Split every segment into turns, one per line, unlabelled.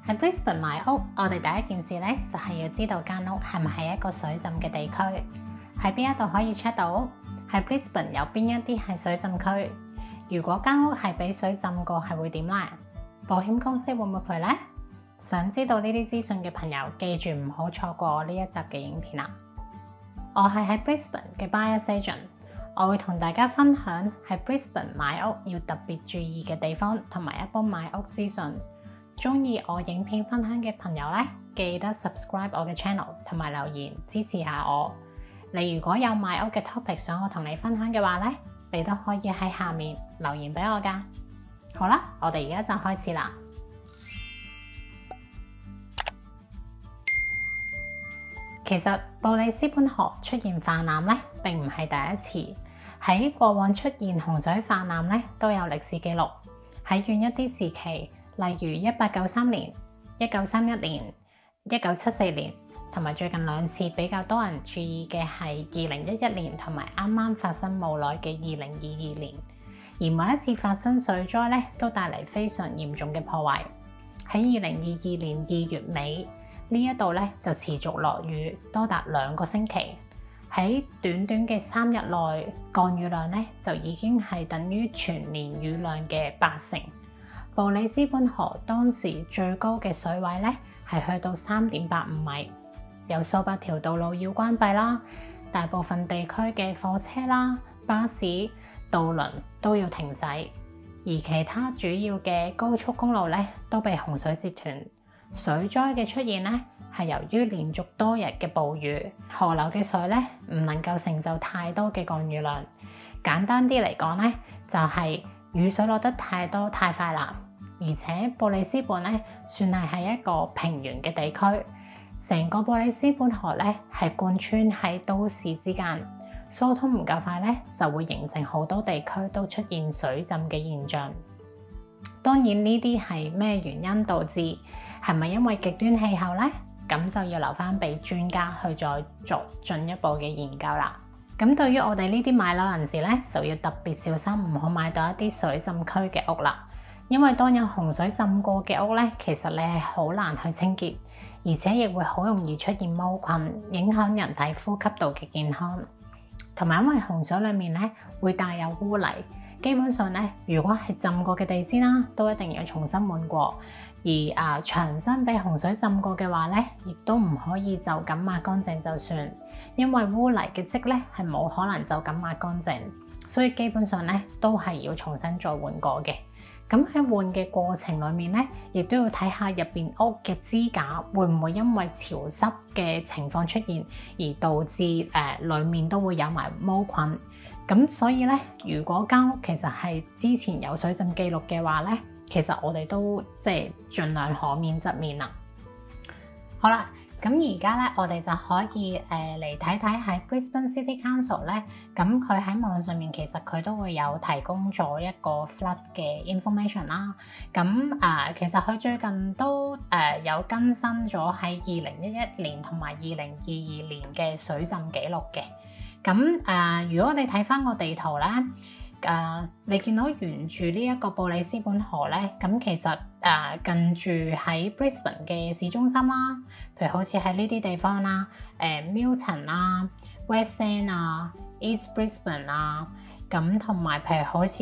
喺 Brisbane 買屋，我哋第一件事咧就係要知道間屋係咪係一個水浸嘅地區，喺邊一度可以 check 到？喺 Brisbane 有邊一啲係水浸區？如果間屋係俾水浸過，係會點咧？保險公司會唔會賠咧？想知道呢啲資訊嘅朋友，記住唔好錯過我呢一集嘅影片啦！我係喺 Brisbane 嘅 Buyers Agent，我會同大家分享喺 Brisbane 買屋要特別注意嘅地方，同埋一般買屋資訊。鍾意我影片分享嘅朋友咧，記得 subscribe 我嘅 channel 同埋留言支持下我。你如果有買屋嘅 topic 想我同你分享嘅話咧，你都可以喺下面留言俾我㗎。好啦，我哋而家就開始啦。其實布里斯本河出現泛濫咧，並唔係第一次。喺過往出現洪水泛濫咧，都有歷史記錄。喺遠一啲時期，例如1893年、1931年、1974年，同埋最近兩次比較多人注意嘅係2011年同埋啱啱發生冇耐嘅2022年。而每一次發生水災咧，都帶嚟非常嚴重嘅破壞。喺2022年2月尾呢一度咧就持續落雨，多達2個星期。喺短短嘅3日內，降雨量咧就已經係等於全年雨量嘅80%。布里斯本河當時最高嘅水位咧係去到3.85米，有數百條道路要關閉啦，大部分地區嘅貨車啦、巴士、渡輪都要停駛，而其他主要嘅高速公路咧都被洪水截斷。水災嘅出現咧係由於連續多日嘅暴雨，河流嘅水咧唔能夠承受太多嘅降雨量。簡單啲嚟講咧，就係雨水落得太多太快啦。而且布里斯本咧算係一個平原嘅地區，成個布里斯本河咧係貫穿喺都市之間，疏通唔夠快咧就會形成好多地區都出現水浸嘅現象。當然呢啲係咩原因導致？係咪因為極端氣候呢？咁就要留翻俾專家去再做進一步嘅研究啦。咁對於我哋呢啲買樓人士咧，就要特別小心，唔好買到一啲水浸區嘅屋啦。因為當有洪水浸過嘅屋咧，其實你係好難去清潔，而且亦會好容易出現毛菌，影響人體呼吸道嘅健康。同埋因為洪水裡面咧會帶有污泥，基本上咧如果係浸過嘅地氈啦，都一定要重新換過。而牆身被洪水浸過嘅話咧，亦都唔可以就咁抹乾淨就算，因為污泥嘅漬咧係冇可能就咁抹乾淨，所以基本上咧都係要重新再換過嘅。咁喺換嘅過程裡面咧，亦都要睇下入邊屋嘅支架會唔會因為潮濕嘅情況出現，而導致裡面都會有埋毛菌。咁所以咧，如果間屋其實係之前有水浸記錄嘅話咧，其實我哋都盡量可免則免啦。好啦，咁而家咧，我哋就可以嚟睇睇喺 Brisbane City Council 咧，咁佢喺網上面其實佢都會有提供咗一個 flood 嘅 information 啦。咁其實佢最近都有更新咗喺2011年同埋2022年嘅水浸記錄嘅。咁如果我哋睇翻個地圖咧，你見到沿住呢一個布里斯本河咧，咁其實近住喺 Brisbane 嘅市中心啦，譬如好似喺呢啲地方啦，Milton 啦、West End 啊、East Brisbane 啊，咁同埋譬如好似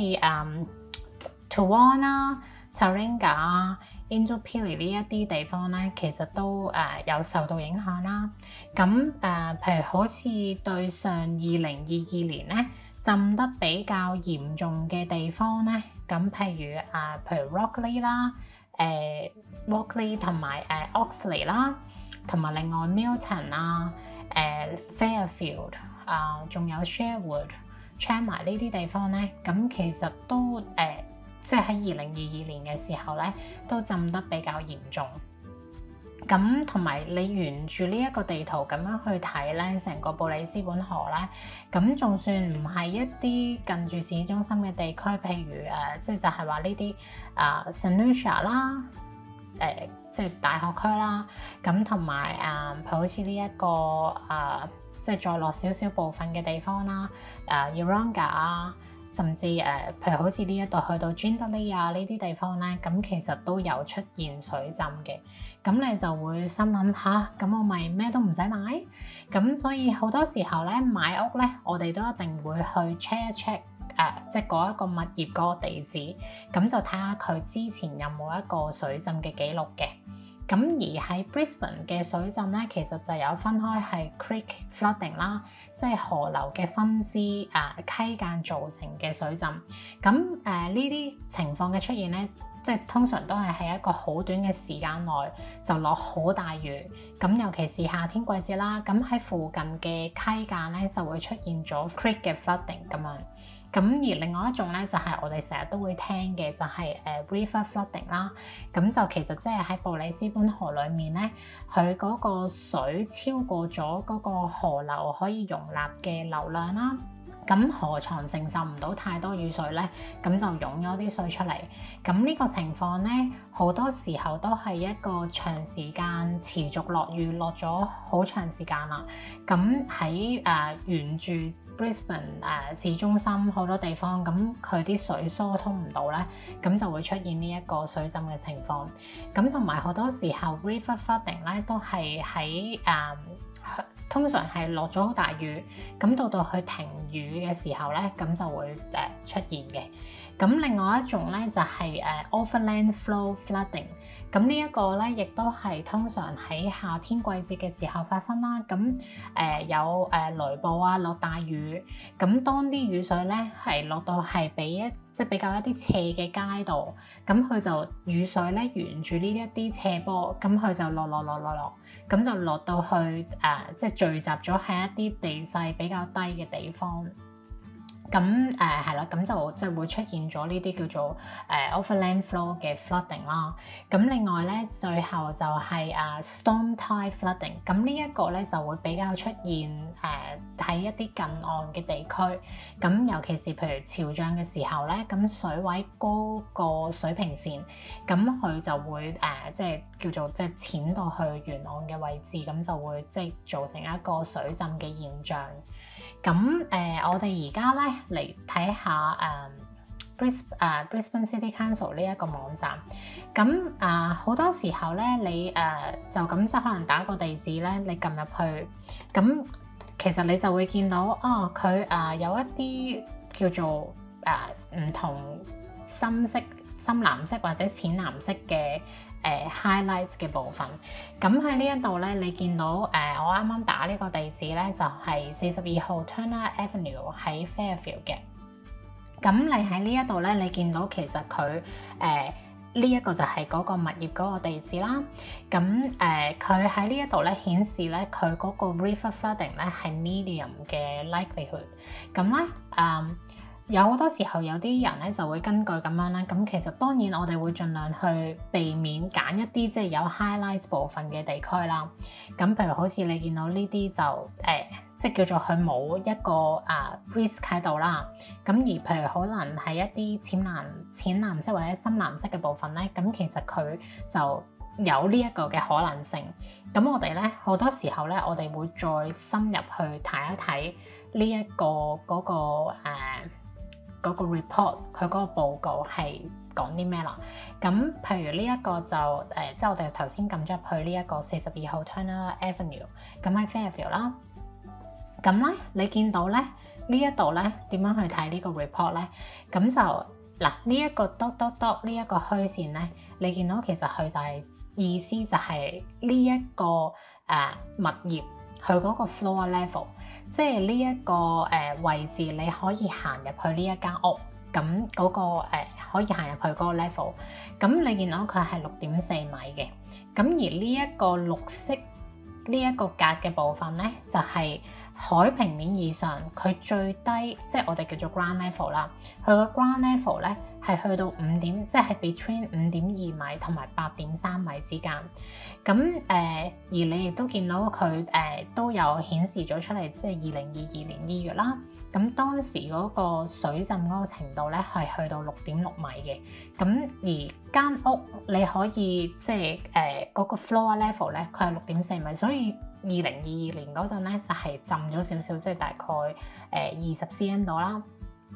Toowong 啦、Taringa 啊、Indooroopilly 呢一啲地方咧，其實都有受到影響啦。咁譬如好似對上2022年咧，浸得比較嚴重嘅地方咧，咁譬如Rockley 啦、Rockley 同埋Oxley 啦，同埋另外 Milton 啊、Fairfield 仲有 Sherwood、Chamber 呢啲地方咧，咁其實都即係喺2022年嘅時候咧，都浸得比較嚴重。咁同埋你沿住呢一個地圖咁樣去睇咧，成個布里斯本河咧，咁仲算唔係一啲近住市中心嘅地區，譬如就係話呢啲St Lucia 啦，即係大學區啦，咁同埋好似呢一個即係再落少少部分嘅地方啦，Yeronga 啊。 甚至譬如好似呢一度去到 Jindalee 啊呢啲地方咧，咁其實都有出現水浸嘅。咁你就會心諗下，咁我咪咩都唔使買。咁所以好多時候咧買屋咧，我哋都一定會去 check 一 check。即係嗰一個物業嗰個地址，咁就睇下佢之前有冇一個水浸嘅記錄嘅。咁而喺 Brisbane 嘅水浸咧，其實就有分開係 creek flooding 啦，即係河流嘅分支溪澗造成嘅水浸。咁呢啲情況嘅出現咧，即係通常都係喺一個好短嘅時間內就落好大雨。咁尤其是夏天季節啦，咁喺附近嘅溪澗咧就會出現咗 creek 嘅 flooding 咁樣。咁而另外一種咧，就係我哋成日都會聽嘅，就係river flooding 啦。咁就其實即係喺布里斯本河裡面咧，佢嗰個水超過咗嗰個河流可以容納嘅流量啦。咁河床承受唔到太多雨水咧，咁就湧咗啲水出嚟。咁呢個情況咧，好多時候都係一個長時間持續落雨，落咗好長時間啦。咁喺沿住 Brisbane 市中心好多地方，咁佢啲水疏通唔到咧，咁就會出現呢一個水浸嘅情況。咁同埋好多時候 river flooding 咧都係喺通常係落咗好大雨，咁到去停雨嘅時候咧，咁就會出現嘅。咁另外一種咧就係overland flow flooding。咁呢一個咧亦都係通常喺夏天季節嘅時候發生啦。咁有雷暴啊，落大雨。咁當啲雨水咧係落到係即係比較一啲斜嘅街道，咁佢就雨水咧沿住呢一啲斜坡，咁佢就落，咁就落到去即係聚集咗喺一啲地勢比較低嘅地方。咁係啦，咁就即係會出現咗呢啲叫做overland flow 嘅 flooding 啦。咁另外咧，最後就係storm tide flooding。咁呢一個咧就會比較出現喺一啲近岸嘅地區。咁尤其是譬如潮漲嘅時候咧，咁水位高過水平線，咁佢就會即係叫做即係淺到去沿岸嘅位置，咁就會即係造成一個水浸嘅現象。咁我哋而家咧嚟睇下Brisbane City Council 呢一個網站。咁好多時候咧，你就咁即係可能打個地址咧，你撳入去，咁其實你就會見到佢有一啲叫做唔同深藍色或者淺藍色嘅highlights 嘅部分。咁喺呢一度咧，你見到我啱啱打呢個地址咧，就係42號 Turner Avenue 喺 Fairfield 嘅。咁你喺呢一度咧，你見到其實佢呢一個就係嗰個物業嗰個地址啦。咁佢喺呢一度咧顯示咧，佢嗰個 river flooding 咧係 medium 嘅 likelihood。咁咧有好多時候有啲人咧就會根據咁樣啦。咁其實當然我哋會盡量去避免揀一啲即係有 highlights 部分嘅地區啦。咁譬如好似你見到呢啲就即係叫做佢冇一個risk 喺度啦。咁而譬如可能係一啲淺藍色或者深藍色嘅部分咧，咁其實佢就有呢一個嘅可能性。咁我哋咧好多時候咧，我哋會再深入去睇一睇呢一個嗰個 report 佢嗰個報告係講啲咩啦。咁譬如呢一個就即係我哋頭先撳咗入去呢一個42號 Turner Avenue， 咁喺 Fairfield 啦。咁咧你見到咧呢一度咧點樣去睇呢個 report 咧？咁就嗱呢一個 dot 呢一個虛線咧，你見到其實佢就係意思就係呢一個物業佢嗰個 floor level， 即係呢一個位置你可以行入去呢一間屋，咁嗰個可以行入去嗰個 level。咁你見到佢係6.4米嘅，咁而呢一個綠色呢一個格嘅部分咧，就係海平面以上佢最低，即係我哋叫做 ground level 啦。佢個 ground level 咧係去到即係 between 5.2米同埋8.3米之間。咁而你亦都見到佢都有顯示咗出嚟，即係2022年2月啦。咁當時嗰個水浸嗰個程度咧係去到6.6米嘅。咁而間屋你可以即係嗰個 floor level 咧，佢係6.4米，所以2022年嗰陣咧就係浸咗少少，即係大概20 cm 度啦。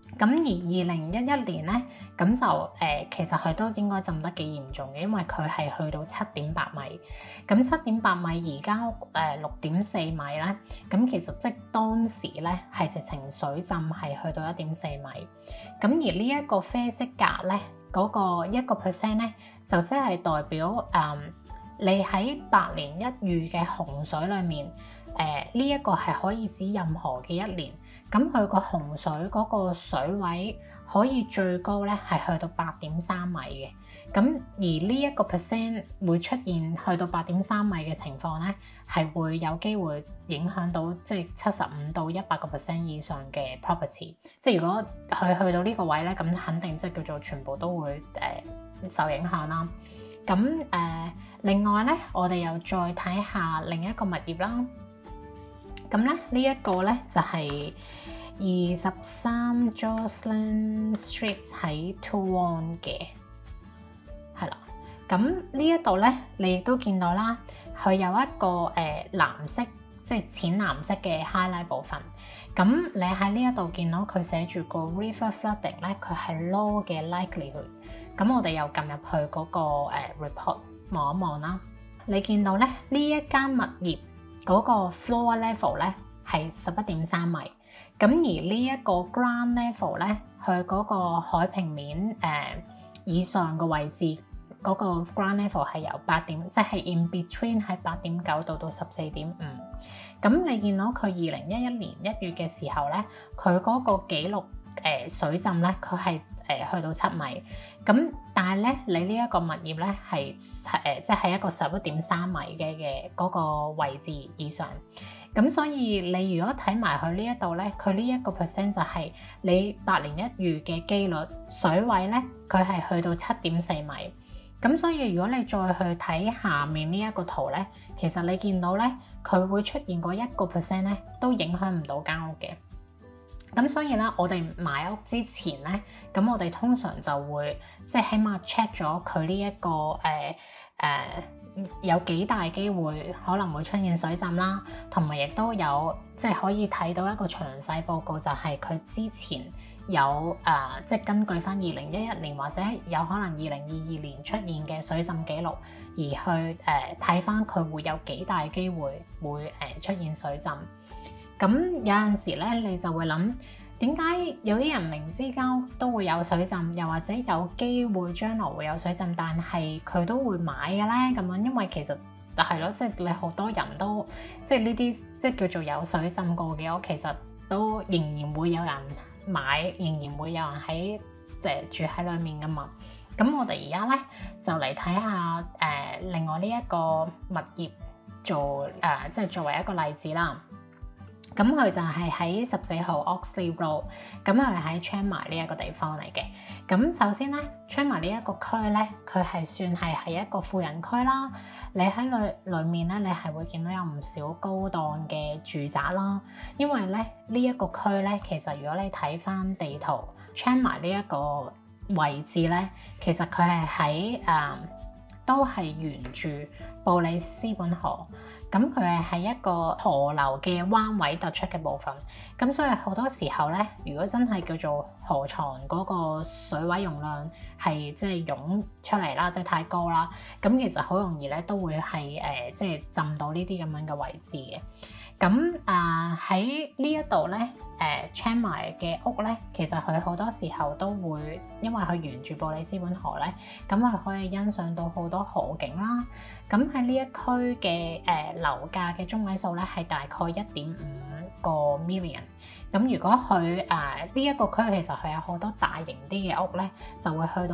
咁而2011年咧，咁就其實佢都應該浸得幾嚴重嘅，因為佢係去到7.8米。咁7.8米而家6.4米咧，咁其實即當時咧係直情水浸係去到1.4米。咁而呢一個啡色格咧，嗰個1% 咧，就即係代表你喺百年一遇嘅洪水裏面，呢一個係可以指任何嘅一年。咁佢個洪水嗰個水位可以最高咧係去到8.3米嘅。咁而呢一個 percent 會出現去到8.3米嘅情況咧，係會有機會影響到即係75到100% 以上嘅 property。即係如果佢去到呢個位咧，咁肯定即係叫做全部都會受影響啦。咁另外咧，我哋又再睇下另一個物業啦。咁咧呢一個咧就係23 Jocelyn Street 喺 Toowong 嘅，係啦。咁呢一度咧，你亦都見到啦，佢有一個藍色，即係淺藍色嘅 highlight 部分。咁你喺呢一度見到佢寫住個 river flooding 咧，佢係 low 嘅 likelihood。咁我哋又撳入去嗰個report 望一望啦。你見到咧呢一間物業嗰個 floor level 咧係11.3米，咁而呢一個 ground level 咧，佢嗰個海平面以上嘅位置嗰個 ground level 係由8點，即係 in between 喺8.9度到14.5。咁你見到佢2011年1月嘅時候咧，佢嗰個紀錄水浸咧，佢係去到7米。咁但係咧，你呢一個物業咧係即係一個11.3米嘅嗰個位置以上。咁所以你如果睇埋佢呢一度咧，佢呢一個 percent 就係你百年一遇嘅機率，水位咧佢係去到7.4米。咁所以如果你再去睇下面呢一個圖咧，其實你見到咧佢會出現嗰1% 咧，都影響唔到間屋嘅。咁所以咧，我哋買屋之前咧，咁我哋通常就會即係起碼 check 咗佢呢一個有幾大機會可能會出現水浸啦，同埋亦都有即係可以睇到一個詳細報告，就係佢之前有即係根據翻2011年或者有可能2022年出現嘅水浸記錄，而去睇翻佢會有幾大機會會出現水浸。咁有陣時咧，你就會諗點解有啲人明知間屋都會有水浸，又或者有機會將來會有水浸，但係佢都會買嘅咧？咁樣，因為其實係咯，即係你好多人都即係呢啲即係叫做有水浸過嘅屋，其實都仍然會有人買，仍然會有人喺住喺裡面噶嘛。咁我哋而家咧就嚟睇下另外呢一個物業做即係作為一個例子啦。咁佢就係喺14號 Oxley Road， 咁佢係喺 Tranmere 呢一個地方嚟嘅。咁首先咧 Tranmere 呢一個區咧，佢係算係一個富人區啦。你喺裏面咧，你係會見到有唔少高檔嘅住宅啦。因為咧呢一個區咧，其實如果你睇翻地圖 Tranmere 呢一個位置咧，其實佢係喺都係沿住布里斯本河。咁佢係喺一個河流嘅彎位突出嘅部分，咁所以好多時候咧，如果真係叫做河床嗰個水位容量係即係湧出嚟啦，即係太高啦，咁其實好容易咧都會係即係浸到呢啲咁樣嘅位置嘅。咁喺呢一度咧，Tranmere 嘅屋咧，其實佢好多時候都會，因為佢沿住布里斯本河咧，咁佢可以欣賞到好多河景啦。咁喺呢一區嘅樓價嘅中位數咧係大概1.5個 million。咁如果佢呢一個區其實佢有好多大型啲嘅屋咧，就會去到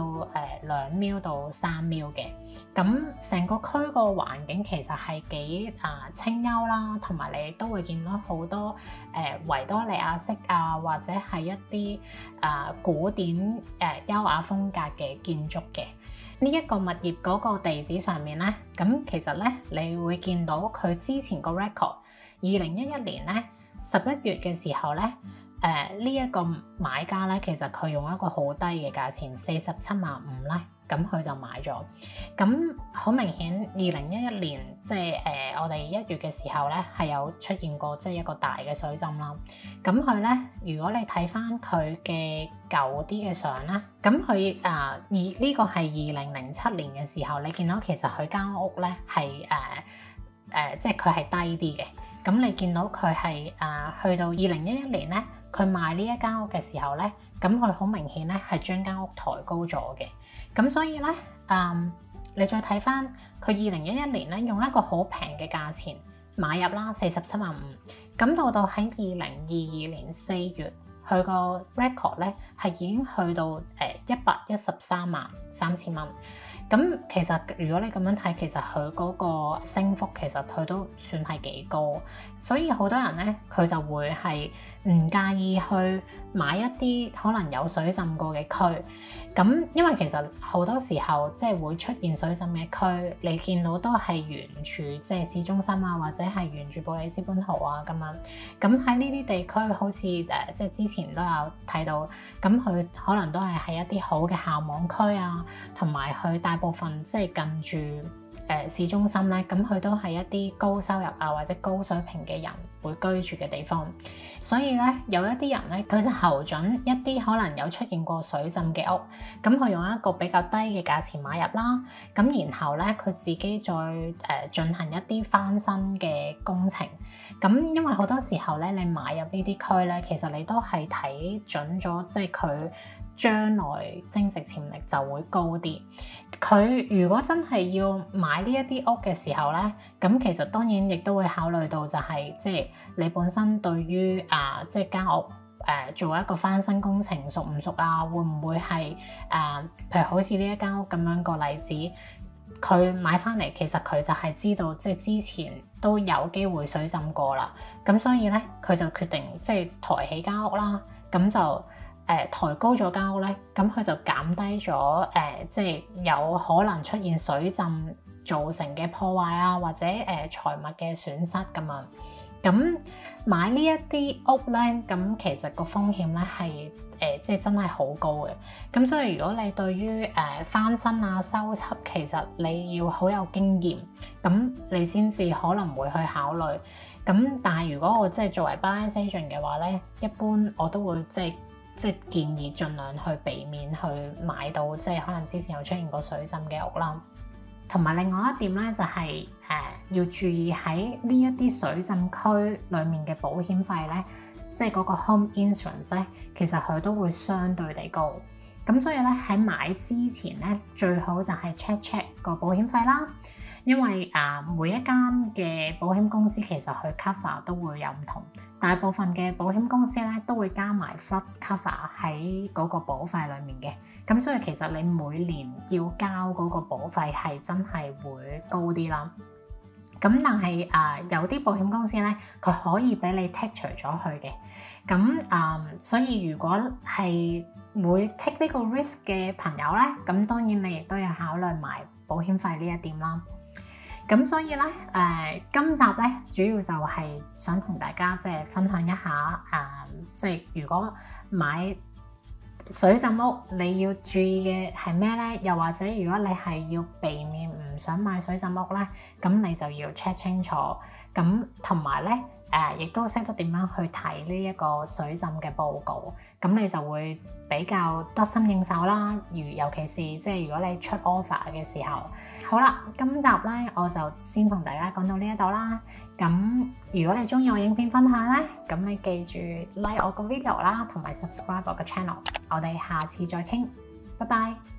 2 mil 到3 mil 嘅。咁成個區個環境其實係幾清幽啦，同埋你都會見到好多維多利亞式或者係一啲古典優雅風格嘅建築嘅。呢一個物業嗰個地址上面咧，咁其實咧你會見到佢之前個 record 2011年咧11月嘅時候咧，呢一個買家咧其實佢用一個好低嘅價錢47.5萬咧咁佢就買咗。咁好明顯2011年即係我哋1月嘅時候咧係有出現過即係一個大嘅水浸啦。咁佢咧，如果你睇翻佢嘅舊啲嘅相咧，咁佢呢個係2007年嘅時候，你見到其實佢間屋咧係即係佢係低啲嘅。咁你見到佢係去到2011年咧，佢賣呢一間屋嘅時候咧，咁佢好明顯咧係將間屋抬高咗嘅。咁所以咧，你再睇翻佢2011年咧，用一個好平嘅價錢買入啦，47.5萬。咁到喺2022年4月，佢個 record 咧係已經去到113.3萬。咁其實如果你咁樣睇，其實佢嗰個升幅其實佢都算係幾高，所以好多人咧佢就會係唔介意去買一啲可能有水浸過嘅區。咁因為其實好多時候即係會出現水浸嘅區，你見到都係沿住即係市中心啊，或者係沿住布里斯本河啊咁樣。咁喺呢啲地區，好似即係之前都有睇到，咁佢可能都係喺一啲好嘅校網區啊，同埋佢大部分即係近住市中心咧，咁佢都係一啲高收入啊或者高水平嘅人會居住嘅地方。所以咧有一啲人咧，佢就候準一啲可能有出現過水浸嘅屋，咁佢用一個比較低嘅價錢買入啦，咁然後咧佢自己再進行一啲翻新嘅工程。咁因為好多時候咧，你買入呢啲區咧，其實你都係睇準咗，即係佢將來增值潛力就會高啲。佢如果真係要買呢一啲屋嘅時候咧，咁其實當然亦都會考慮到就係即係你本身對於即係間屋做一個翻新工程熟唔熟啊？會唔會係譬如好似呢一間屋咁樣個例子，佢買翻嚟其實佢就係知道即係之前都有機會水浸過啦，咁所以咧佢就決定即係抬起間屋啦，咁就抬高咗間屋咧，咁佢就減低咗即係有可能出現水浸造成嘅破壞啊，或者財物嘅損失咁樣。咁買呢一啲屋咧，咁其實個風險咧係即係真係好高嘅。咁所以如果你對於翻新啊、修葺，其實你要好有經驗，咁你先至可能會去考慮。咁但係如果我即係作為 balance agent 嘅話咧，一般我都會即係建議盡量去避免去買到即係可能之前有出現過水浸嘅屋啦。同埋另外一點咧，就係要注意喺呢一啲水浸區裡面嘅保險費咧，即係嗰個 home insurance 咧，其實佢都會相對地高。咁所以咧喺買之前咧，最好就係 check 個保險費啦。因為每一間嘅保險公司其實佢 cover 都會有唔同，大部分嘅保險公司咧都會加埋 flood cover 喺嗰個保費裡面嘅，咁所以其實你每年要交嗰個保費係真係會高啲啦。咁但係有啲保險公司咧，佢可以俾你剔除咗佢嘅，咁所以如果係會 take 呢個 risk 嘅朋友咧，咁當然你亦都要考慮埋保險費呢一點啦。咁所以咧，今集咧主要就係想同大家即係分享一下，即係如果買水浸屋你要注意嘅係咩咧？又或者如果你係要避免唔想買水浸屋咧，咁你就要 check 清楚。咁同埋咧，亦都識得點樣去睇呢一個水浸嘅報告，咁你就會比較得心應手啦。尤其是即係如果你出 offer 嘅時候，好啦，今集咧我就先同大家講到呢一度啦。咁如果你中意我影片分享咧，咁你記住 like 我個 video 啦，同埋 subscribe 我個 channel。我哋下次再傾，拜拜。